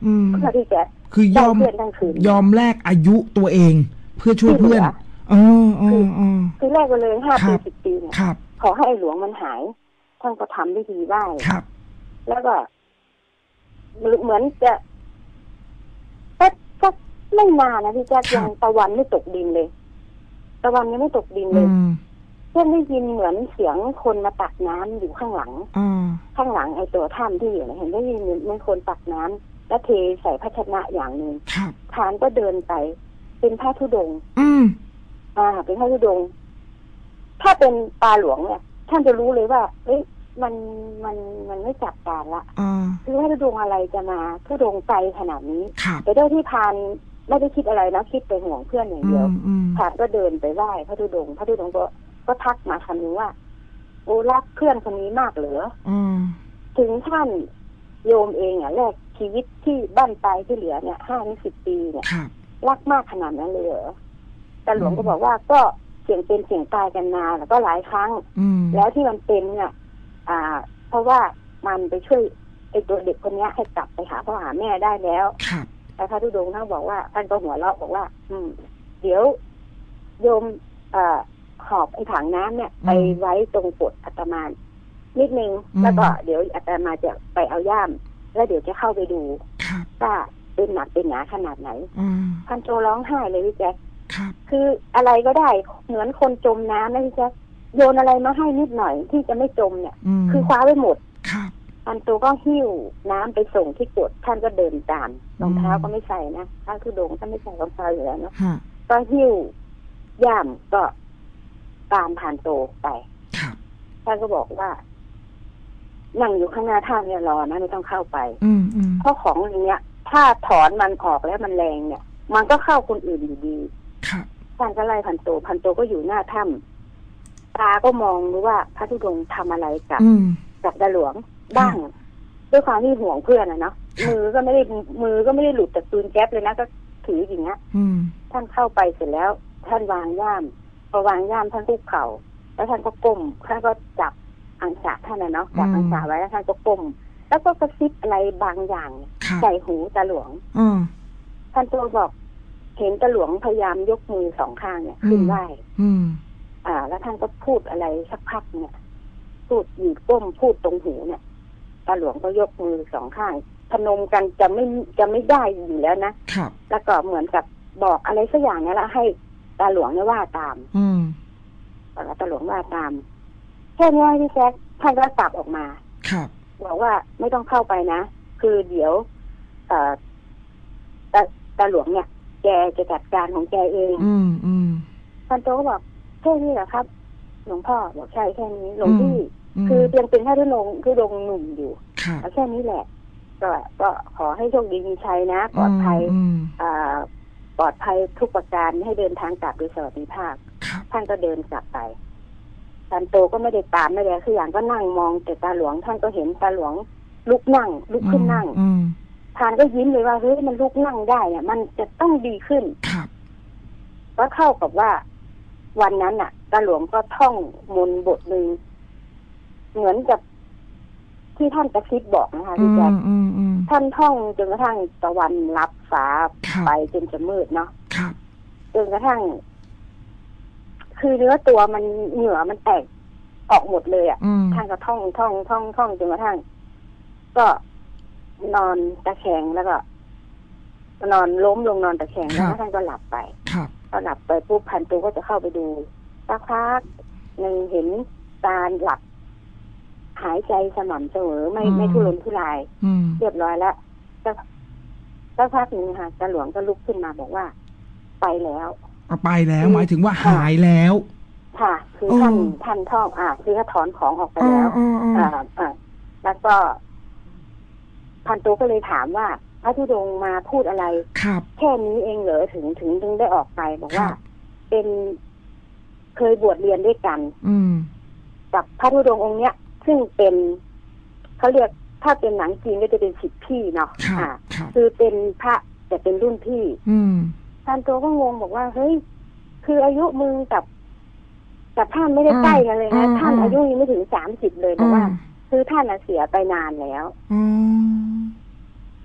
อืมเพื่อที่จะคือยอมเพื่อนทั้งคืนยอมแลกอายุตัวเองเพื่อช่วยเพื่อนอ๋ออ๋ออ๋อคือแรกไปเลยห้าปีสิบปีเนี่ยครับขอให้ไอ้หลวงมันหายท่านก็ทำพิธีไหว้ครับแล้วก็เหมือนจะสักสักไม่นานนะพี่แจ๊คยังตะวันไม่ตกดินเลยตะวันยังไม่ตกดินเลยเพื่อนได้ยินเหมือนเสียงคนมาตักน้ำอยู่ข้างหลังข้างหลังไอ้ตัวถ้ำที่อยู่นะเห็นได้ยินเหมือนคนตักน้ำแล้วเทใส่ภาชนะอย่างหนึ่งทานก็เดินไปเป็นพระธุดงค์อ่าเป็นพระธุดงค์ถ้าเป็นปลาหลวงเนี่ยท่านจะรู้เลยว่าเอ้ยมันมันมันไม่จับการละคือว่าธุดงค์อะไรจะมาธุดงค์ไกลขนาดนี้แต่ด้วยที่พานไม่ได้คิดอะไรนะคิดไปห่วงเพื่อนอย่างเดียวพานก็เดินไปไหว้พระธุดงค์พระธุดงค์ก็ก็ทักมาคำนึงว่าโอ้รักเพื่อนคนนี้มากเหรอถึงท่านโยมเองอ่ะแลกชีวิตที่บ้านปลายที่เหลือเนี่ยห้าถึงสิบปีเนี่ยรักมากขนาดนั้นเลยเหรอแต่หลวงก็บอกว่าก็เสี่ยงเป็นเสี่ยงตายกันมาแล้วก็หลายครั้งแล้วที่มันเป็นเนี่ยอ่าเพราะว่ามันไปช่วยไอ้ตัวเด็กคนนี้ให้กลับไปหาพ่อหาแม่ได้แล้วแต่พระธุดงค์ท่านบอกว่าท่านก็หัวเราะบอกว่า อืมเดี๋ยวโยมเอ่อหอบไอ้ถังน้ำเนี่ยไปไว้ตรงโกฏอาตมานิดนึงแล้วก็เดี๋ยวอาตมาจะไปเอาย่ามแล้วเดี๋ยวจะเข้าไปดูว่าเป็นหนักเป็นหนาขนาดไหนท่านโจร้องไห้เลยพี่แจ๊คคืออะไรก็ได้เหมือนคนจมน้ำนะพี่แจ๊คโยนอะไรมาให้นิดหน่อยที่จะไม่จมเนี่ยคือคว้าไว้หมดท่านโจก็หิ้วน้ำไปส่งที่โกฏท่านก็เดินตามรองเท้าก็ไม่ใส่นะท่านคือดงท่านไม่ใส่รองเท้าอยู่แล้วเนาะก็หิ้วย่ามก็ตามผ่านโตไปท่านก็บอกว่านั่งอยู่ข้างหน้าท่านเนี่ยรอนะไม่ต้องเข้าไปเพราะของอย่างเงี้ยถ้าถอนมันออกแล้วมันแรงเนี่ย มันก็เข้าคนอื่นอยู่ดีท่านก็ไล่พันโตพันโตก็อยู่หน้าถ้ำตาก็มองดูว่าพระธุดงค์ทำอะไรกับกับดาหลวงบ้างด้วยความที่ห่วงเพื่อนนะเนาะมือก็ไม่ได้มือก็ไม่ได้หลุดจากปืนแก๊ปเลยนะก็ถืออย่างเงี้ยท่านเข้าไปเสร็จแล้วท่านวางย่ามพอวางย่ามท่านคุกเข่าแล้วท่านก็ก้มท่านก็จับอังสะท่านนะเนาะจับอังสะไว้แล้วท่านก็ก้มแล้วก็กระซิบอะไรบางอย่างใส่หูตาหลวงท่านตัวบอกเห็นตาหลวงพยายามยกมือสองข้างเนี่ยขึ้นไหว้อ่าแล้วท่านก็พูดอะไรสักพักเนี่ยพูดอยู่ก้มพูดตรงหูเนี่ยตาหลวงก็ยกมือสองข้างพนมกันจะไม่จะไม่ได้อยู่แล้วนะแล้วก็เหมือนกับบอกอะไรสักอย่างนี่แหละให้ตาหลวงเนี่ยว่าตามอืมแล้วตาหลวงว่าตามแค่นี้พี่แจ๊คท่านก็กลับออกมาครับบอกว่าไม่ต้องเข้าไปนะคือเดี๋ยวเอ่อตาตาหลวงเนี่ยแกจะจัดการของแกเองอืมอืมท่านโตก็บอกแค่นี้เหรอครับหลวงพ่อบอกใช่แค่นี้หลวงพี่คือยังเป็นแค่ที่ลงที่ลงหนุ่มอยู่แล้วแค่นี้แหละก็ก็ขอให้โชคดีมีชัยนะปลอดภัยอ่าปลอดภัยทุกประการให้เดินทางกลับโดยสวัสดิภาพท่านก็เดินกลับไปท่านโตก็ไม่ได้ตามไม่ได้คืออย่างก็นั่งมองแต่ตาหลวงท่านก็เห็นตาหลวงลุกนั่งลุกขึ้นนั่งท่านก็ยิ้มเลยว่าเฮ้ยมันลุกนั่งได้เนี่ยมันจะต้องดีขึ้นก็เท่ากับว่าวันนั้นน่ะตาหลวงก็ท่องมนต์บทหนึ่งเหมือนกับที่ท่านกระซิบบอกนะคะพี่แจ๊คท่านท่องจนกระทั่งตะวันรับฟ้าไปจนจะมืดเนาะจนกระทั่งคือเนื้อตัวมันเหงื่อมันแตกออกหมดเลยอ่ะท่านก็ท่องท่องท่องท่องจนกระทั่งก็นอนตะแคงแล้วก็นอนล้มลงนอนตะแคงแล้วท่านก็หลับไปพอหลับไปปุ๊บพันตูก็จะเข้าไปดูสักพักหนึ่งเห็นตาหลับหายใจสม่ำเสมอไม่ไม่ทุรนทุรายเรียบร้อยแล้วสักพักหนึ่งค่ะตาหลวงก็ลุกขึ้นมาบอกว่าไปแล้วไปแล้วหมายถึงว่าหายแล้วค่ะคือท่านท่านท่องอ่าคือเขาถอนของออกไปแล้วอ่าอ่าแล้วก็พันตูก็เลยถามว่าพระธุดงค์มาพูดอะไรแค่นี้เองเหรอถึงถึงถึงได้ออกไปบอกว่าเป็นเคยบวชเรียนด้วยกันกับพระธุดงค์องค์เนี้ยซึ่งเป็นเขาเรียกถ้าเป็นหนังจีนก็จะเป็นสิทธิพี่เนาะอ่าคือเป็นพระแต่เป็นรุ่นพี่ท่านโตก็งงบอกว่าเฮ้ยคืออายุมึงกับกับท่านไม่ได้ใกล้กันเลยนะท่านอายุยังไม่ถึงสามสิบเลยบอกว่าคือท่านเสียไปนานแล้ว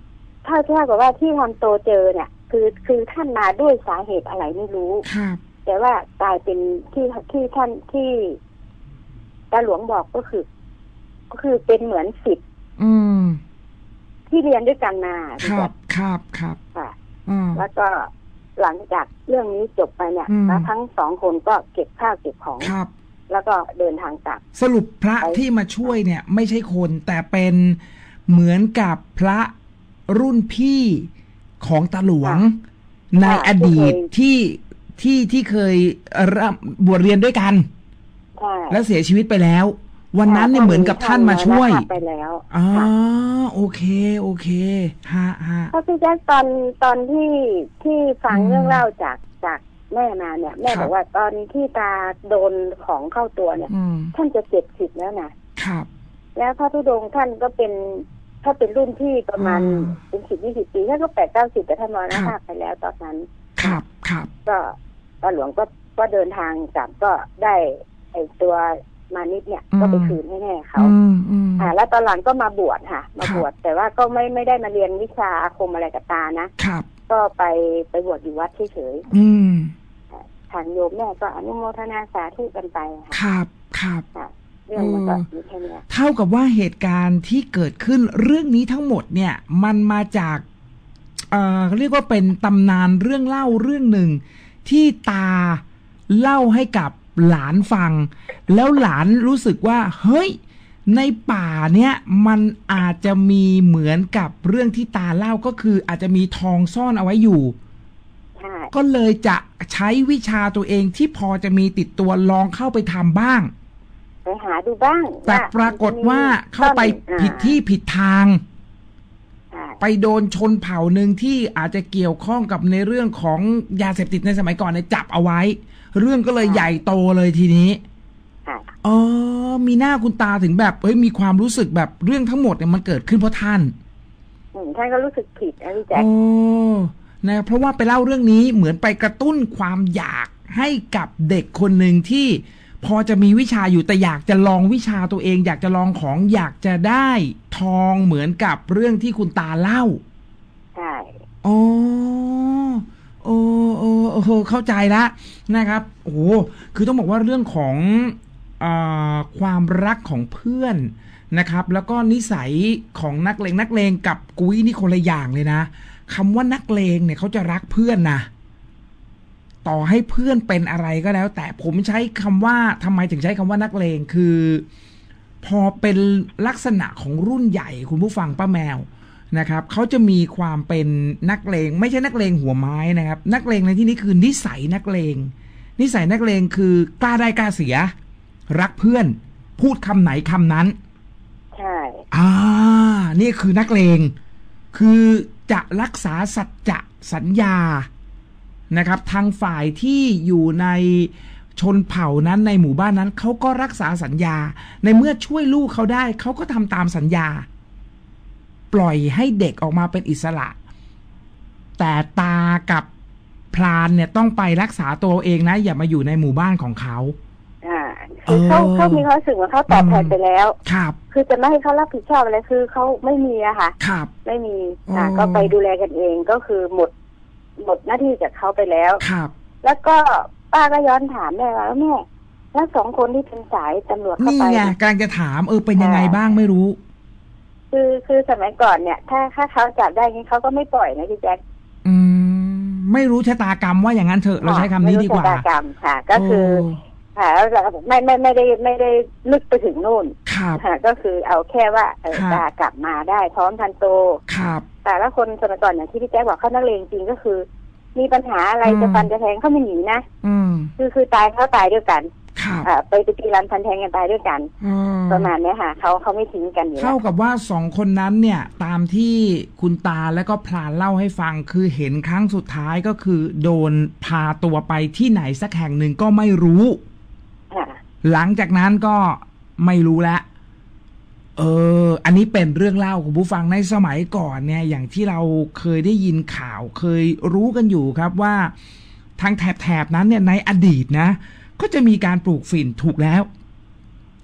ถ้าเท่ากับว่าที่ทำโตเจอเนี่ย คือคือท่านมาด้วยสาเหตุอะไรไม่รู้ครับแต่ว่ากลายเป็นที่ที่ท่านที่ตาหลวงบอกก็คือ ก็คือเป็นเหมือนศิษย์ที่เรียนด้วยกันมาครับครับครับค่ะแล้วก็หลังจากเรื่องนี้จบไปเนี่ยทั้งสองคนก็เก็บข้าวเก็บของครับแล้วก็เดินทางกลับสรุปพระที่มาช่วยเนี่ยไม่ใช่คนแต่เป็นเหมือนกับพระรุ่นพี่ของตาหลวงในอดีตที่ที่ที่เคยบวชเรียนด้วยกันแล้วเสียชีวิตไปแล้ววันนั้นเนี่ยเหมือนกับท่านมาช่วยไปแล้วอ๋อโอเคโอเคฮะฮะเพราะพี่แจ๊คตอนตอนที่ที่ฟังเรื่องเล่าจากจากแม่มาเนี่ยแม่บอกว่าตอนที่ตาโดนของเข้าตัวเนี่ยท่านจะเจ็ดสิบแล้วนะครับแล้วพระธุดงค์ท่านก็เป็นถ้าเป็นรุ่นพี่ประมาณเป็นสิบยี่สิบปีท่านก็แปดเก้าสิบแต่ท่านมรณภาพไปแล้วตอนนั้นครับครับก็ตาหลวงก็ก็เดินทางกลับก็ได้ไอตัวมานิดเนี่ยก็ไปคืนให้แม่เขาอ่าแล้วตอนหลังก็มาบวชค่ะมาบวชแต่ว่าก็ไม่ไม่ได้มาเรียนวิชาอาคมอะไรกับตานะครับก็ไปไปบวชอยู่วัดเฉยๆทางโยมแม่ก็อนุโมทนาสาธุกันไปค่ะครับครับเรื่องมันก็มีแค่นี้เท่ากับว่าเหตุการณ์ที่เกิดขึ้นเรื่องนี้ทั้งหมดเนี่ยมันมาจากเอ่อเรียกว่าเป็นตำนานเรื่องเล่าเรื่องหนึ่งที่ตาเล่าให้กับหลานฟังแล้วหลานรู้สึกว่าเฮ้ยในป่าเนี้ยมันอาจจะมีเหมือนกับเรื่องที่ตาเล่าก็คืออาจจะมีทองซ่อนเอาไว้อยู่ก็เลยจะใช้วิชาตัวเองที่พอจะมีติดตัวลองเข้าไปทำบ้างไปหาดูบ้างแต่ปรากฏว่าเข้าไปผิดที่ผิดทางไปโดนชนเผ่าหนึ่งที่อาจจะเกี่ยวข้องกับในเรื่องของยาเสพติดในสมัยก่อนเนี่ยจับเอาไว้เรื่องก็เลยใหญ่โตเลยทีนี้อ๋อมีหน้าคุณตาถึงแบบเฮ้ยมีความรู้สึกแบบเรื่องทั้งหมดเนี่ยมันเกิดขึ้นเพราะท่านท่านก็รู้สึกผิดนะพี่แจ๊คโอ้นะเพราะว่าไปเล่าเรื่องนี้เหมือนไปกระตุ้นความอยากให้กับเด็กคนหนึ่งที่พอจะมีวิชาอยู่แต่อยากจะลองวิชาตัวเองอยากจะลองของอยากจะได้ทองเหมือนกับเรื่องที่คุณตาเล่าใช่อ๋อโอ้โอ้โอ้เข้าใจแล้วนะครับโอ้คือต้องบอกว่าเรื่องของอ่าความรักของเพื่อนนะครับแล้วก็นิสัยของนักเลงนักเลงกับกุ้ยนี่คนละอย่างเลยนะคำว่านักเลงเนี่ยเขาจะรักเพื่อนนะต่อให้เพื่อนเป็นอะไรก็แล้วแต่ผมใช้คำว่าทำไมถึงใช้คำว่านักเลงคือพอเป็นลักษณะของรุ่นใหญ่คุณผู้ฟังป้าแมวนะครับเขาจะมีความเป็นนักเลงไม่ใช่นักเลงหัวไม้นะครับนักเลงในที่นี้คือนิสัยนักเลงนิสัยนักเลงคือกล้าได้กล้าเสียรักเพื่อนพูดคำไหนคำนั้นใช่อ่านี่คือนักเลงคือจะรักษาสัจจะสัญญานะครับทางฝ่ายที่อยู่ในชนเผ่านั้นในหมู่บ้านนั้นเขาก็รักษาสัญญาในเมื่อช่วยลูกเขาได้เขาก็ทำตามสัญญาปล่อยให้เด็กออกมาเป็นอิสระแต่ตากับพรานเนี่ยต้องไปรักษาตัวเองนะอย่ามาอยู่ในหมู่บ้านของเขาอ่าคือเขาเขามีความรู้สึกว่าเขาตอบแทนไปแล้วครับคือจะไม่ให้เขารับผิดชอบอะไรคือเขาไม่มีอะค่ะครับไม่มีอ่าก็ไปดูแลกันเองก็คือหมดหมดหน้าที่จากเขาไปแล้วครับแล้วก็ป้าก็ย้อนถามแม่ว่าแม่แล้วสองคนที่เป็นสายตำรวจเข้าไปนี่ไงกำลังจะถามเออเป็นยังไงบ้างไม่รู้คือคือสมัยก่อนเนี่ยถ้าถ้าเขาจับได้งี้เขาก็ไม่ปล่อยนะพี่แจ๊คอืมไม่รู้ชะตากรรมว่าอย่างนั้นเถอะเราใช้คำนี้ดีกว่าชะตากรรมค่ะก็คือค่ะไม่ไม่ไม่ได้ไม่ได้ลึกไปถึงนู่นค่ะก็คือเอาแค่ว่าเออตากลับมาได้พร้อมทันโตครับแต่ละคนสมัยก่อนอย่างที่พี่แจ๊คบอกเขานักเลงจริงก็คือมีปัญหาอะไรจะฟันจะแทงเขาไม่หนีนะคือคือตายเขาตายด้วยกันไปไปตีรันฟันแทงกันตายด้วยกันประมาณนี้ค่ะเขาเขาไม่ทิ้งกันอยู่เท่ากับว่าสองคนนั้นเนี่ยตามที่คุณตาและก็พลานเล่าให้ฟังคือเห็นครั้งสุดท้ายก็คือโดนพาตัวไปที่ไหนสักแห่งหนึ่งก็ไม่รู้หลังจากนั้นก็ไม่รู้แล้วเอออันนี้เป็นเรื่องเล่าของผู้ฟังในสมัยก่อนเนี่ยอย่างที่เราเคยได้ยินข่าวเคยรู้กันอยู่ครับว่าทางแถบๆนั้นเนี่ยในอดีตนะก็จะมีการปลูกฝิ่นถูกแล้ว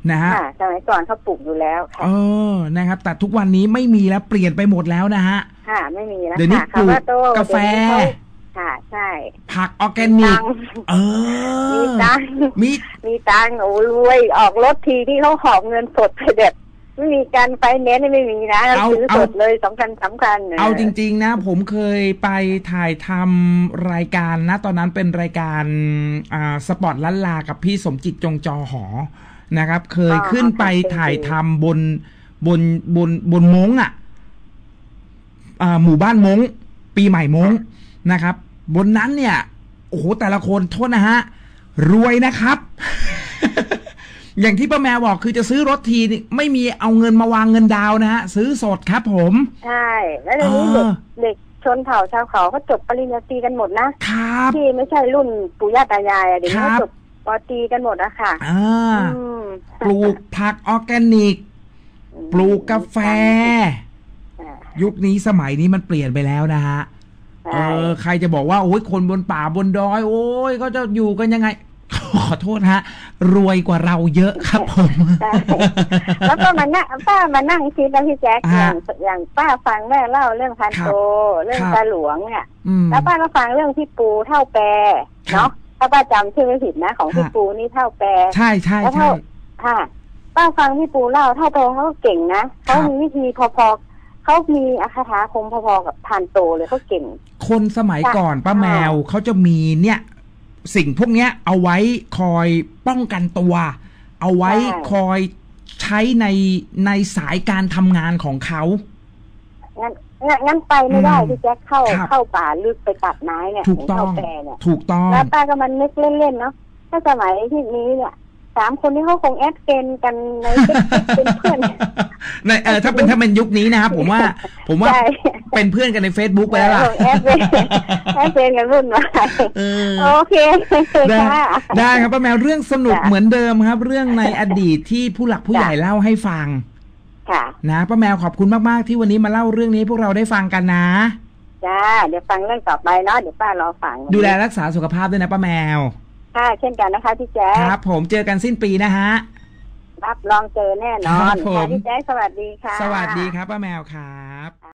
นะฮะสมัยก่อนเขาปลูกอยู่แล้วค่ะเออนะครับแต่ทุกวันนี้ไม่มีแล้วเปลี่ยนไปหมดแล้วนะฮะค่ะไม่มีแล้วเดี๋ยวนี้ปลูกกาแฟค่ะใช่ผักออร์แกนิกเออมีตังมีมีตังโอ้รวยออกรถทีที่เขาหอบเงินสดไปเด็ดไม่มีการไฟแนนซ์ไม่มีนะซื้อสดเลยสองพันสามพันเอาจริงๆนะผมเคยไปถ่ายทำรายการนะตอนนั้นเป็นรายการอ่าสปอร์ตล้านลากับพี่สมจิตจงจอหอนะครับเคยขึ้นไปถ่ายทำบนบนบนบนม้งอ่ะอ่าหมู่บ้านม้งปีใหม่ม้งนะครับบนนั้นเนี่ยโอ้โหแต่ละคนโทษนะฮะรวยนะครับ อย่างที่ป้าแมวบอกคือจะซื้อรถทีไม่มีเอาเงินมาวางเงินดาวนะฮะซื้อสดครับผมใช่แล้วเดี๋ยวนี้เด็กเด็กชนเผ่าชาวเขาเขาจบปริญญาตรีกันหมดนะครับที่ไม่ใช่รุ่นปู่ย่าตายายเดี๋ยวนี้เขาจบปอตรีกันหมดอะค่ะปลูกผักออร์แกนิกปลูกกาแฟยุคนี้สมัยนี้มันเปลี่ยนไปแล้วนะฮะเออใครจะบอกว่าโอ้ยคนบนป่าบนดอยโอ้ยเขาจะอยู่กันยังไงขอโทษฮะรวยกว่าเราเยอะครับผมแล้วก็มานั่งป้ามานั่งคิดนะพี่แจ๊คอย่างอย่างป้าฟังแม่เล่าเรื่องพันโตเรื่องตาหลวงเนี่ยแล้วป้าก็ฟังเรื่องพี่ปูเท่าแปรเนาะถ้าป้าจำชื่อไม่ผิดนะของพี่ปูนี่เท่าแปรใช่ใช่ใช่ค่ะป้าฟังพี่ปูเล่าเท่าแปรเขาเก่งนะเขามีวิธีพอๆเขามีอัคาคมพอๆกับพันโตเลยเขาเก่งคนสมัยก่อนป้าแมวเขาจะมีเนี่ยสิ่งพวกนี้เอาไว้คอยป้องกันตัวเอาไว้คอยใช้ในในสายการทำงานของเขางั้นงั้นไปไม่ได้พี่แจ๊คเข้าเข้าป่าลึกไปตัดไม้เนี่ยถูกต้องถูกต้องแล้วป้าก็มันนึกเล่นๆเนาะถ้าสมัยที่นี้เนี่ยสามคนนี้เขาคงแอดเกนกันในเป็นเพื่อนในเออถ้าเป็นถ้าเป็นยุคนี้นะครับผมว่าผมว่าเป็นเพื่อนกันใน Facebook ไปแล้วล่ะแอดเกนแอดเกนกันรุ่นมาโอเคได้ได้ครับป้าแมวเรื่องสนุกเหมือนเดิมครับเรื่องในอดีตที่ผู้หลักผู้ใหญ่เล่าให้ฟังนะป้าแมวขอบคุณมากๆที่วันนี้มาเล่าเรื่องนี้พวกเราได้ฟังกันนะจ้าเดี๋ยวฟังเรื่องต่อไปเนาะเดี๋ยวป้ารอฟังดูแลรักษาสุขภาพด้วยนะป้าแมวค่ะเช่นกันนะคะพี่แจ๊คครับผมเจอกันสิ้นปีนะฮะรับรองเจอแน่นอนค่ะพี่แจ๊คสวัสดีค่ะสวัสดีครับป้าแมวครับ